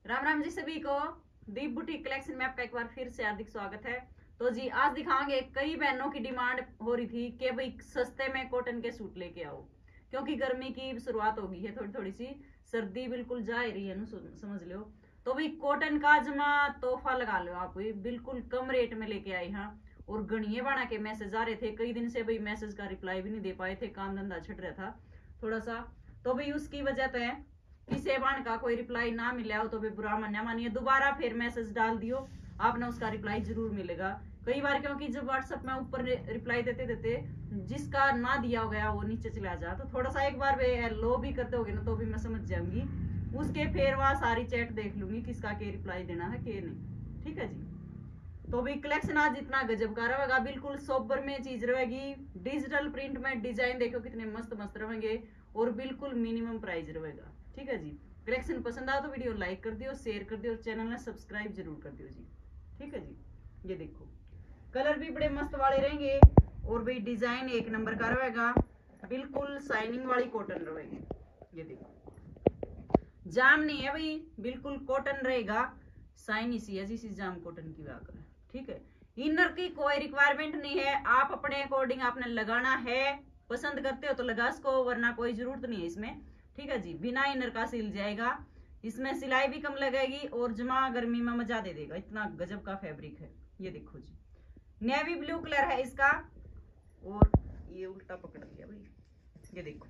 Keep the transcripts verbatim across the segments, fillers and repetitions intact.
राम राम जी सभी को। दीप boutique collection में आपका एक बार फिर से हार्दिक स्वागत है। तो जी आज दिखाएंगे, कई बहनों की डिमांड हो रही थी कि भाई सस्ते में कॉटन के सूट लेके आओ, क्योंकि गर्मी की शुरुआत हो गई है, थोड़ी थोड़ी सी सर्दी बिल्कुल जा ही रही है ना, समझ लो। तो भाई कॉटन का जमा तोहफा लगा लो आप, बिल्कुल कम रेट में लेके आए हैं। और गणिये बना के मैसेज आ रहे थे, कई दिन से भाई मैसेज का रिप्लाई भी नहीं दे पाए थे, काम धंधा छट रहा था थोड़ा सा। तो भाई उसकी वजह तो है किसी बाण का कोई रिप्लाई ना मिला हो तो भी बुरा मान्या मानिए, दोबारा फिर मैसेज डाल दियो, आपने उसका रिप्लाई जरूर मिलेगा। कई बार क्योंकि जब व्हाट्सएप में ऊपर रिप्लाई देते देते जिसका ना दिया गया वो नीचे चला जा, तो थोड़ा सा एक बार वे लो भी करते होगे ना तो भी मैं समझ जाऊंगी, उसके फिर वहां सारी चैट देख लूंगी किसका के रिप्लाई देना है के नहीं। ठीक है जी। तो भी कलेक्शन आज इतना गजब का रहेगा, बिल्कुल सोबर में चीज रहेगी, डिजिटल प्रिंट में डिजाइन देखो कितने मस्त मस्त रहेंगे और बिल्कुल मिनिमम प्राइस रहेगा। ठीक है जी। कलेक्शन पसंद आया तो वीडियो लाइक कर दियो, शेयर कर दियो और चैनल में सब्सक्राइब जरूर कर दियो जी। ठीक है जी। ये देखो कलर भी बड़े मस्त वाले रहेंगे और भाई डिजाइन एक नंबर का रहेगा, बिल्कुल शाइनिंग वाली कॉटन रहेगी। ये देखो जाम नहीं है भाई, बिल्कुल कॉटन रहेगा, शाइनी सी है जिस जाम कॉटन की बात करें। ठीक है। इनर की कोई रिक्वायरमेंट नहीं है, आप अपने अकॉर्डिंग आपने लगाना है, पसंद करते हो तो लगा इसको, वरना कोई जरूरत नहीं है इसमें। ठीक है जी। बिना इनर का सिल जाएगा, इसमें सिलाई भी कम लगेगी और जमा गर्मी में मजा दे देगा, इतना गजब का फैब्रिक है। ये देखो जी नेवी ब्लू कलर है इसका, और ये उल्टा पकड़ लिया भाई। ये देखो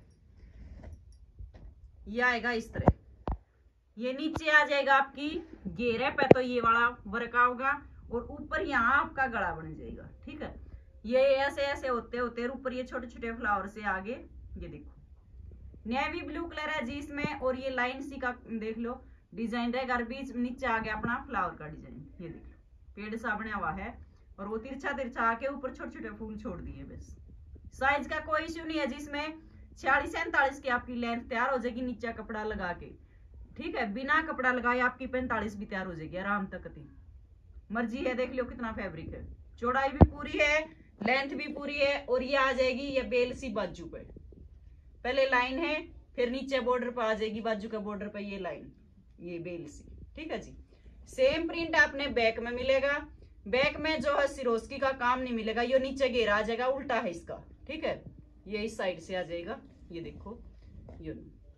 ये आएगा इस तरह, ये नीचे आ जाएगा आपकी घेरे पे, तो ये वाला वर्क आएगा और ऊपर यहाँ आपका गला बन जाएगा। ठीक है। ये ऐसे ऐसे होते होते ऊपर ये छोटे छोटे फ्लावर से आगे। ये देखो नेवी ब्लू कलर है जी इसमें, और ये लाइन सी का देख लो डिजाइन रहेगा, बीच नीचे आ गया अपना फ्लावर का डिजाइन। ये देख लो पेड़ सा बना हुआ है और वो तिरछा तिरछा आके ऊपर छोटे छोटे फूल छोड़ दिए बस। साइज का कोई इश्यू नहीं है जी इसमें, छियालीस सैंतालीस की आपकी लेंथ तैयार हो जाएगी नीचे कपड़ा लगा के। ठीक है। बिना कपड़ा लगाए आपकी पैंतालीस भी तैयार हो जाएगी आराम तक, मर्जी है। देख लो कितना फैब्रिक है, चौड़ाई भी पूरी है, लेंथ भी पूरी है, और ये आ जाएगी ये बेल सी बाजू पे, पहले लाइन है फिर नीचे बॉर्डर पर आ जाएगी, बाजू का बॉर्डर पर ये लाइन, ये बेल सी। ठीक है जी। सेम प्रिंट आपने बैक में मिलेगा, बैक में जो है सिरोस्की का काम नहीं मिलेगा, ये नीचे घेरा आ जाएगा, उल्टा है इसका। ठीक है। ये इस साइड से आ जाएगा। ये देखो यो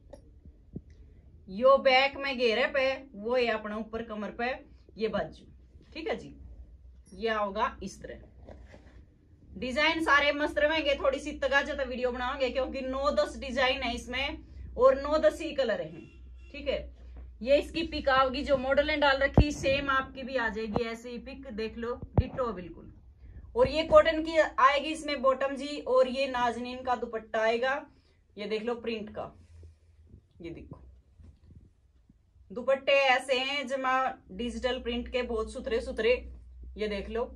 यो बैक में घेरे पे, वो है अपना ऊपर कमर पे ये बाजू। ठीक है जी। ये होगा इस तरह, डिजाइन सारे मस्त रहेंगे, थोड़ी सी तगाजा तो वीडियो बनाओगे क्योंकि नौ दस डिजाइन है इसमें और नौ दस ही कलर हैं। ठीक है। ये इसकी पिक आओगी, जो मॉडल ने डाल रखी सेम आपकी भी आ जाएगी ऐसे ही पिक, देख लो डिट्टो बिल्कुल। और ये कॉटन की आएगी इसमें बॉटम जी, और ये नाजनीन का दुपट्टा आएगा, ये देख लो प्रिंट का। ये देखो दुपट्टे ऐसे हैं जमा डिजिटल प्रिंट के, बहुत सुथरे सुथरे। ये देख लो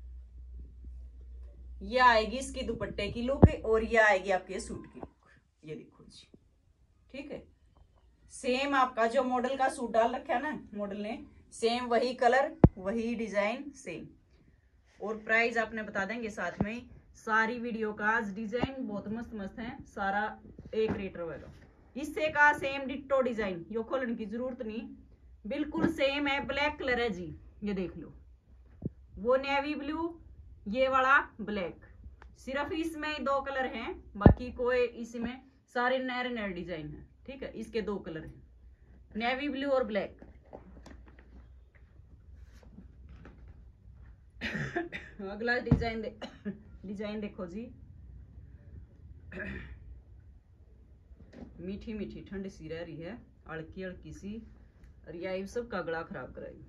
ये आएगी इसकी दुपट्टे की लुक और ये आएगी आपके सूट की लुक। ये देखो जी। ठीक है। सेम आपका जो मॉडल का सूट डाल रखा है ना मॉडल ने, सेम वही कलर वही डिजाइन सेम, और प्राइस आपने बता देंगे साथ में। सारी वीडियो का डिजाइन बहुत मस्त मस्त है, सारा एक रेट रहेगा। इससे का सेम डिट्टो डिजाइन, यो खोलने की जरूरत नहीं, बिल्कुल सेम है, ब्लैक कलर है जी। ये देख लो वो नेवी ब्लू, ये वाला ब्लैक, सिर्फ इसमें दो कलर हैं, बाकी कोई इसमें सारे नए नए डिजाइन है। ठीक है। इसके दो कलर हैं, नेवी ब्लू और ब्लैक। अगला डिजाइन दे डिजाइन देखो जी, मीठी मीठी ठंड सी रह रही है, अड़की अड़की सी, रियाई सबका गला खराब कराई।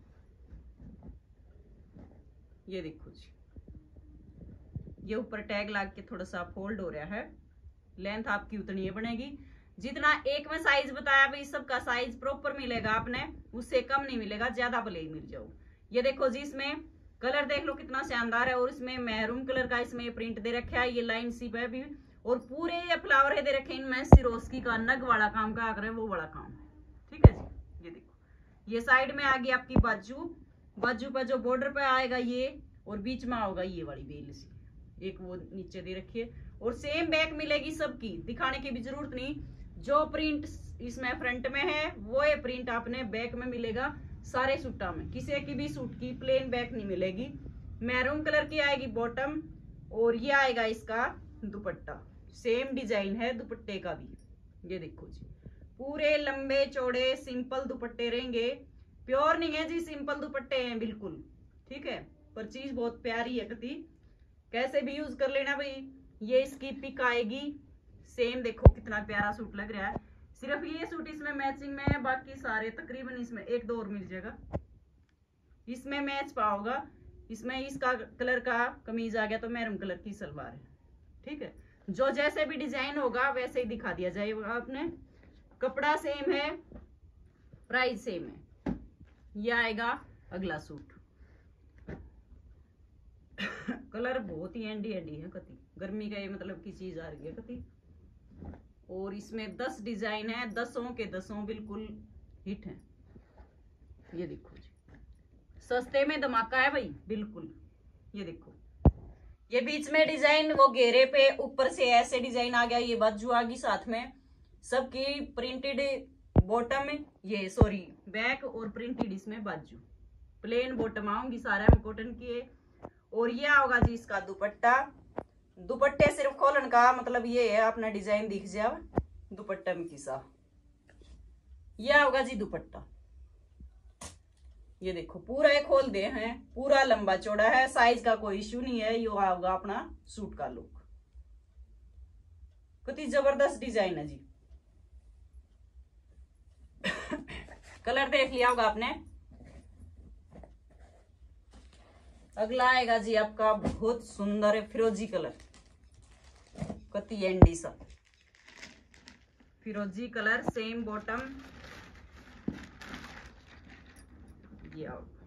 ये देखो जी ये ऊपर टैग लग के थोड़ा सा फोल्ड हो रहा है, लेंथ आपकी उतनी ही बनेगी जितना एक में साइज बताया भाई, सबका साइज प्रॉपर मिलेगा आपने, उससे कम नहीं मिलेगा, ज्यादा भले ही मिल जाओ। ये देखो जी इसमें कलर देख लो कितना शानदार है, और इसमें मैरून कलर का इसमें प्रिंट दे रखा है, ये लाइन सी पे भी, और पूरे ये फ्लावर है दे रखे इनमें सिरोस्की का नग वाला काम का आकर वो वाला काम है। ठीक है जी। ये देखो ये साइड में आ गई आपकी बाजू, बाजू पर जो बॉर्डर पे आएगा ये, और बीच में होगा ये वाली बेल सी, एक वो नीचे दे रखी है, और सेम बैक मिलेगी सबकी, दिखाने की भी जरूरत नहीं। जो प्रिंट इसमें फ्रंट में है वो ये प्रिंट आपने बैक में मिलेगा सारे सूटा में। किसी की भी सूट की प्लेन बैक नहीं मिलेगी। मैरून कलर की आएगी बॉटम और ये आएगा इसका दुपट्टा। सेम डिजाइन है दुपट्टे का भी, ये देखो जी, पूरे लंबे चौड़े सिंपल दुपट्टे रहेंगे। प्योर नहीं है जी, सिंपल दुपट्टे हैं बिल्कुल, ठीक है। पर चीज बहुत प्यारी है कति, कैसे भी यूज कर लेना भाई। ये इसकी पिक आएगी सेम, देखो कितना प्यारा सूट लग रहा है। सिर्फ ये सूट इसमें मैचिंग में है, बाकी सारे तकरीबन इसमें एक दो और मिल जाएगा, इसमें मैच पाओगा। इसमें इसका कलर का कमीज आ गया तो मैरून कलर की सलवार है, ठीक है। जो जैसे भी डिजाइन होगा वैसे ही दिखा दिया जाएगा आपने। कपड़ा सेम है, प्राइस सेम है। ये आएगा अगला सूट। कलर बहुत ही एंडी एंडी है कति, गर्मी का ये मतलब की चीज आ रही है कति। और इसमें दस डिजाइन है, दसों के दसों बिल्कुल हिट है। ये देखो जी, सस्ते में धमाका है भाई बिल्कुल। ये देखो, ये बीच में डिजाइन वो घेरे पे ऊपर से ऐसे डिजाइन आ गया। ये बाजू आ गई साथ में सबकी प्रिंटेड बॉटम, ये सॉरी बैक और प्रिंटेड इसमें बाजू। प्लेन बॉटम आऊंगी सारा में कॉटन की है। और ये होगा जी इसका दुपट्टा। दुपट्टे सिर्फ खोलन का मतलब ये है अपना डिजाइन दिख जाए दुपट्टा में किसा। ये होगा जी दुपट्टा। ये देखो पूरा ये खोल दे हैं, पूरा लंबा चौड़ा है, साइज का कोई इश्यू नहीं है। ये होगा अपना सूट का लुक, कितनी जबरदस्त डिजाइन है जी। कलर देख लिया होगा आपने। अगला आएगा जी आपका बहुत सुंदर है फिरोजी कलर, कति एंडी सा फिरोजी कलर, सेम बॉटम। ये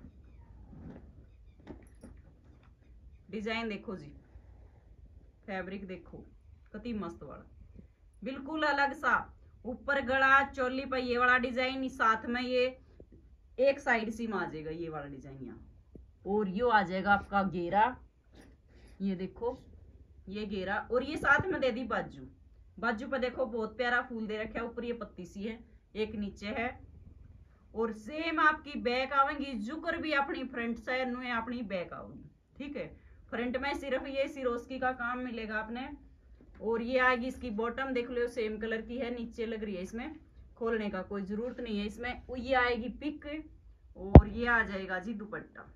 डिजाइन देखो जी, फैब्रिक देखो कति मस्त वाला, बिल्कुल अलग सा। ऊपर गला चोली पर ये वाला डिजाइन, साथ में ये एक साइड सी में आ जाएगा ये वाला डिजाइन यहाँ। और ये आ जाएगा आपका घेरा, ये देखो ये घेरा। और ये साथ में दे दी बाजू। बाजू पर देखो बहुत प्यारा फूल दे रखा है, ऊपर ये पत्ती सी है, एक नीचे है। और सेम आपकी बैक आवेंगी, जुकर भी अपनी फ्रंट साइड में अपनी बैक आऊंगी, ठीक है। फ्रंट में सिर्फ ये सिरोस्की का काम मिलेगा आपने। और ये आएगी इसकी बॉटम, देख लो सेम कलर की है, नीचे लग रही है, इसमें खोलने का कोई जरूरत नहीं है। इसमें ये आएगी पिक और ये आ जाएगा जी दुपट्टा।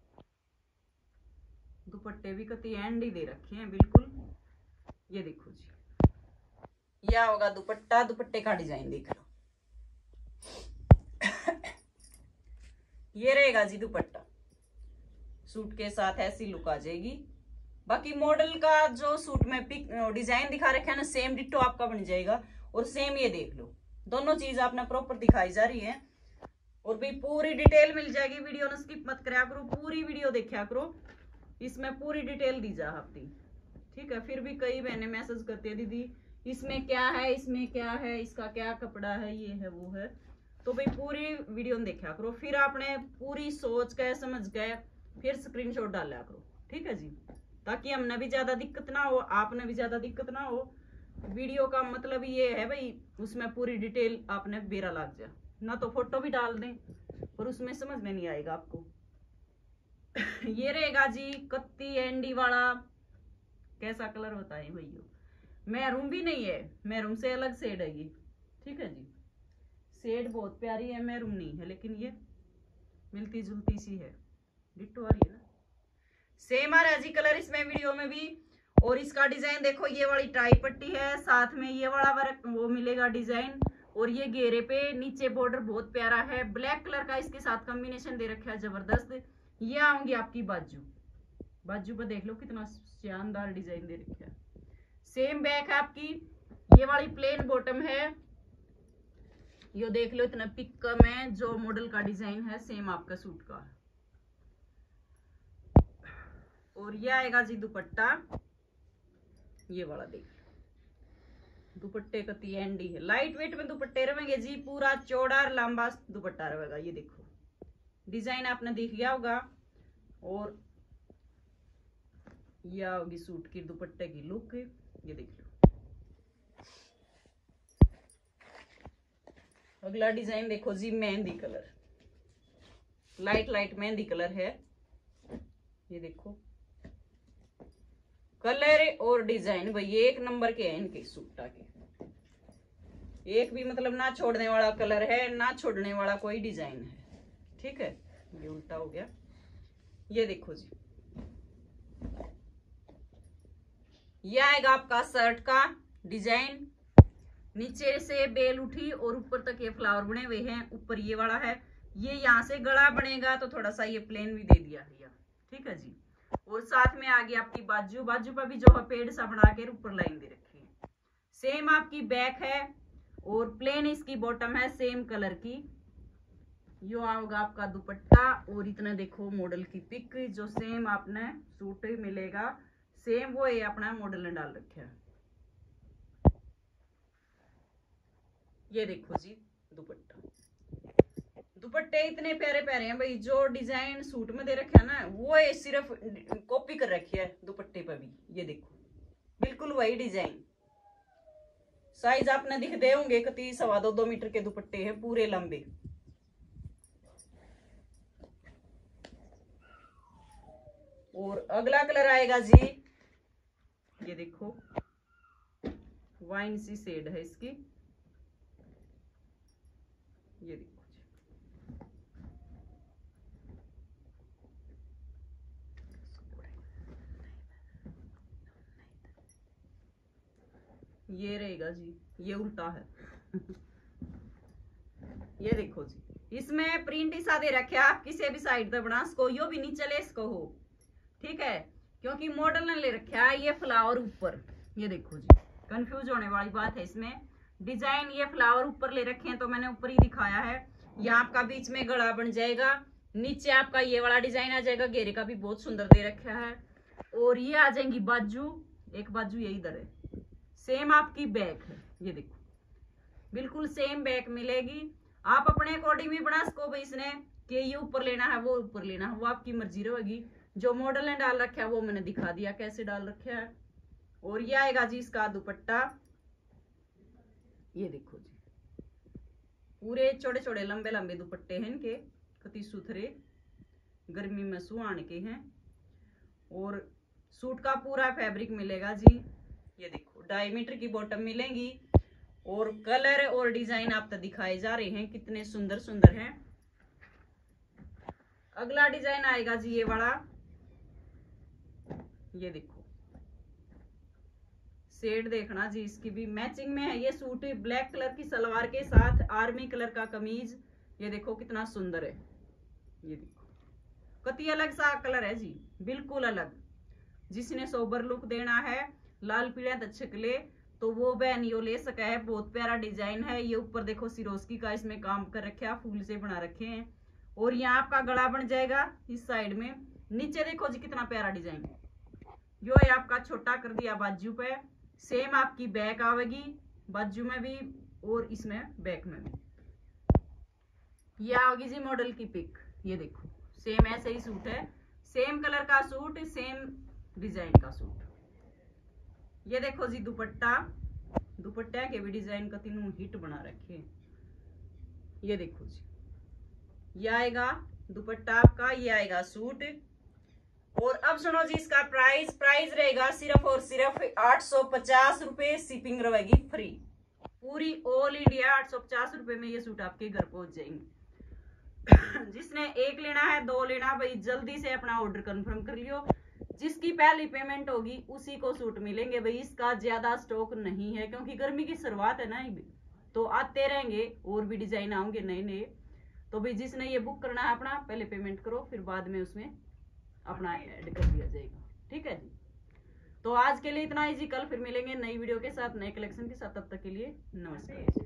दुपट्टे भी कति एंडी दे रखे हैं बिल्कुल। ये देखो जी, यह होगा दुपट्टा। दुपट्टे का डिजाइन देख लो, ये रहेगा जी दुपट्टा। सूट के साथ ऐसी लुक आ जाएगी। बाकी मॉडल का जो सूट में पिक डिजाइन दिखा रखा है ना, सेम डिट्टो आपका बन जाएगा। और सेम ये देख लो, दोनों चीज आपने प्रॉपर दिखाई जा रही है। और भी पूरी डिटेल मिल जाएगी, वीडियो ने स्किप मत कराया करो, पूरी वीडियो देखा करो, इसमें पूरी डिटेल दी जा आपकी, ठीक है। फिर भी कई बहनें मैसेज करती है दीदी इसमें क्या है, इसमें क्या है, इसका क्या कपड़ा है, ये है वो है। तो भाई पूरी वीडियो देखा करो, फिर आपने पूरी सोच के समझ गए फिर स्क्रीनशॉट डाला करो, ठीक है जी, ताकि हमने भी ज्यादा दिक्कत ना हो, आपने भी ज्यादा दिक्कत ना हो। वीडियो का मतलब ये है भाई उसमें पूरी डिटेल आपने बेरा लग जाए, ना तो फोटो भी डाल दें और उसमें समझ में नहीं आएगा आपको। ये रहेगा जी कत्ती एंडी वाला, कैसा कलर होता है भैया, मैरून भी नहीं है, मैरून से अलग शेड है ये, ठीक है जी। शेड बहुत प्यारी है, मैरून नहीं है, लेकिन ये मिलती जुलती सी है, डिट्टो आ रही है ना। सेम आ रहा है जी कलर इसमें वीडियो में भी। और इसका डिजाइन देखो, ये वाली टाई पट्टी है, साथ में ये वाला वर्क वो मिलेगा डिजाइन। और ये घेरे पे नीचे बॉर्डर बहुत प्यारा है, ब्लैक कलर का इसके साथ कॉम्बिनेशन दे रखा है जबरदस्त। ये आऊंगी आपकी बाजू, बाजू पर देख लो कितना शानदार डिजाइन दे रखा है। सेम बैक है आपकी, ये वाली प्लेन बॉटम है, ये देख लो इतना पिक में जो मॉडल का डिजाइन है सेम आपका सूट का। और ये आएगा जी दुपट्टा, ये वाला देख दुपट्टे का एंडी है, लाइट वेट में दुपट्टे रहेंगे जी, पूरा चौड़ा और लंबा दुपट्टा रहेगा। ये देखो डिजाइन आपने देख लिया होगा। और यह होगी सूट की दुपट्टे की लुक, ये देख लो। अगला डिजाइन देखो जी, मेहंदी कलर, लाइट लाइट मेहंदी कलर है। ये देखो कलर और डिजाइन भाई एक नंबर के हैं इनके सूटा के, एक भी मतलब ना छोड़ने वाला कलर है, ना छोड़ने वाला कोई डिजाइन है। ठीक है, ये उल्टा हो गया। ये देखो जी, ये आएगा आपका शर्ट का डिजाइन, नीचे से बेल उठी और ऊपर तक ये फ्लावर बने हुए हैं। ऊपर ये वाला है, ये यहाँ से गला बनेगा तो थोड़ा सा ये प्लेन भी दे दिया है। ठीक है जी, और साथ में आ गई आपकी बाजू, बाजू पर भी जो है पेड़ सा बना के ऊपर लाइन दे रखी है। सेम आपकी बैक है और प्लेन इसकी बॉटम है सेम कलर की। यो आओगा आपका दुपट्टा, और इतना देखो मॉडल की पिक जो सेम आपने सूट मिलेगा सेम वो ये अपना मॉडल ने डाल रखा है। ये देखो जी दुपट्टा, दुपट्टे इतने प्यारे प्यारे हैं भाई, जो डिजाइन सूट में दे रखे है ना वो ये सिर्फ कॉपी कर रखी है दुपट्टे पर भी। ये देखो बिल्कुल वही डिजाइन, साइज आपने दिख दे होंगे कति सवा दो दो मीटर के दुपट्टे हैं पूरे लंबे। और अगला कलर आएगा जी, ये देखो वाइन सी शेड है इसकी। ये देखो ये रहेगा जी, ये उल्टा है ये देखो जी, इसमें प्रिंट ऐसा दे रखे आप किसी भी साइड पे बना सको, यो भी नीचे ले सको हो। ठीक है, क्योंकि मॉडल ने ले रखा है ये फ्लावर ऊपर। ये देखो जी, कंफ्यूज होने वाली बात है इसमें, डिजाइन ये फ्लावर ऊपर ले रखे हैं तो मैंने ऊपर ही दिखाया है। यहाँ आपका बीच में गला बन जाएगा, नीचे आपका ये वाला डिजाइन आ जाएगा, घेरे का भी बहुत सुंदर दे रखा है। और ये आ जाएंगी बाजू, एक बाजू ये इधर है, सेम आपकी बैक है। ये देखो बिल्कुल सेम बैक मिलेगी, आप अपने अकॉर्डिंग भी बना सको भाई इसने कि ये ऊपर लेना है वो ऊपर लेना है, वो आपकी मर्जी रहेगी। जो मॉडल ने डाल रखा है वो मैंने दिखा दिया कैसे डाल रखा है। और ये आएगा जी इसका दुपट्टा, ये देखो जी पूरे छोटे छोटे लंबे लंबे दुपट्टे हैं इनके, कति सुथरे गर्मी में सुहाने के हैं। और सूट का पूरा फैब्रिक मिलेगा जी। ये देखो ढाई मीटर की बॉटम मिलेंगी, और कलर और डिजाइन आप तक दिखाए जा रहे हैं कितने सुंदर सुंदर हैं। अगला डिजाइन आएगा जी ये वाला, ये देखो शेड देखना जी, इसकी भी मैचिंग में है ये सूट, ब्लैक कलर की सलवार के साथ आर्मी कलर का कमीज। ये देखो कितना सुंदर है, ये देखो कति अलग सा कलर है जी, बिल्कुल अलग। जिसने सोबर लुक देना है लाल पीला तछकले तो वो बहन यो ले सका है, बहुत प्यारा डिजाइन है। ये ऊपर देखो सिरोस्की का इसमें काम कर रखे हैं, फूल से बना रखे हैं। और यहाँ आपका गला बन जाएगा इस साइड में, नीचे देखो जी कितना प्यारा डिजाइन, यो है आपका छोटा कर दिया बाजू पे। सेम आपकी बैक आवेगी बाजू में भी और इसमें बैक में भी। ये आवेगी जी मॉडल की पिक, ये देखो सेम ऐसे ही सूट है, सेम कलर का सूट, सेम डिजाइन का सूट। ये देखो जी दुपट्टा, दुपट्टा के भी डिजाइन का तीनों हिट बना रखे। ये देखो जी ये आएगा दुपट्टा आपका, ये आएगा सूट। और अब सुनो जी इसका प्राइस, प्राइस रहेगा सिर्फ और सिर्फ आठ सौ पचास रुपए, शिपिंग रहेगी फ्री पूरी ऑल इंडिया। आठ सौ पचास रुपए में ये सूट आपके घर पहुंच जाएंगे। जिसने एक लेना है दो लेना भाई जल्दी से अपना ऑर्डर कंफर्म कर लियो, जिसकी पहली पेमेंट होगी उसी को सूट मिलेंगे भाई। इसका ज्यादा स्टॉक नहीं है क्योंकि गर्मी की शुरुआत है ना, तो आते रहेंगे और भी डिजाइन आएंगे नए नए। तो भाई जिसने ये बुक करना है अपना पहले पेमेंट करो, फिर बाद में उसमें अपना ऐड कर दिया जाएगा। ठीक है जी, तो आज के लिए इतना ही जी, कल फिर मिलेंगे नई वीडियो के साथ नए कलेक्शन के साथ, तब तक के लिए नमस्कार।